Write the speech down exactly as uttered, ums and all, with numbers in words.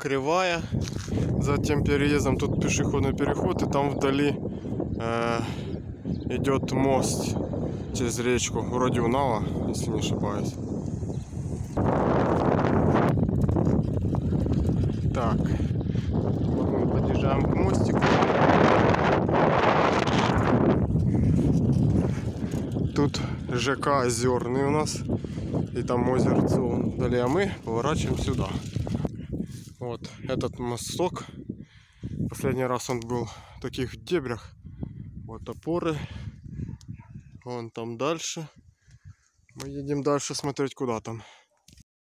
кривая. За тем переездом тут пешеходный переход, и там вдали э, идет мост через речку, вроде Унава, если не ошибаюсь. Так, вот мы подъезжаем к мостику. Тут ЖК Озерный у нас, и там озерцо вдали, а мы поворачиваем сюда. Вот этот мосток, последний раз он был в таких дебрях. Вот опоры, вон там дальше. Мы едем дальше смотреть, куда там.